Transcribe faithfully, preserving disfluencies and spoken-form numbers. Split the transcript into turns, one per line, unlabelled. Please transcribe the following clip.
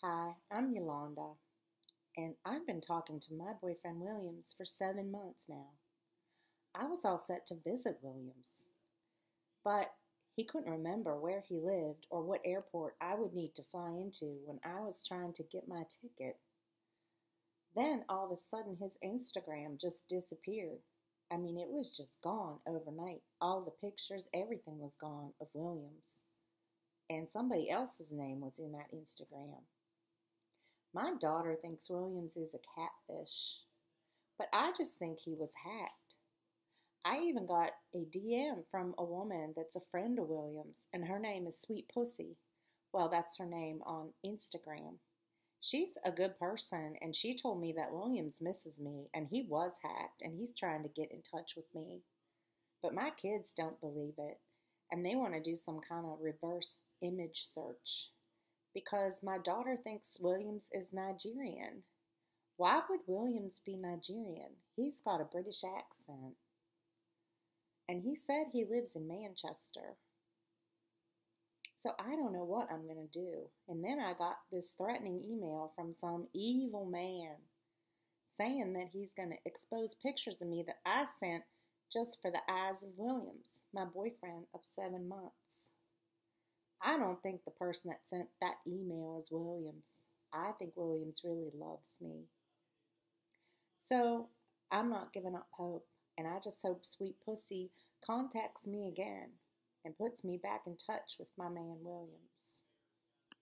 Hi, I'm Yolanda, and I've been talking to my boyfriend Williams for seven months now. I was all set to visit Williams, but he couldn't remember where he lived or what airport I would need to fly into when I was trying to get my ticket. Then all of a sudden his Instagram just disappeared. I mean, it was just gone overnight. All the pictures, everything was gone of Williams. And somebody else's name was in that Instagram. My daughter thinks Williams is a catfish, but I just think he was hacked. I even got a D M from a woman that's a friend of Williams, and her name is Sweet Pussy. Well, that's her name on Instagram. She's a good person, and she told me that Williams misses me, and he was hacked, and he's trying to get in touch with me. But my kids don't believe it, and they want to do some kind of reverse image search, because my daughter thinks Williams is Nigerian. Why would Williams be Nigerian? He's got a British accent. And he said he lives in Manchester. So I don't know what I'm going to do. And then I got this threatening email from some evil man saying that he's going to expose pictures of me that I sent just for the eyes of Williams, my boyfriend of seven months. I don't think the person that sent that email is Williams. I think Williams really loves me. So I'm not giving up hope, and I just hope Sweet Pussy contacts me again and puts me back in touch with my man Williams.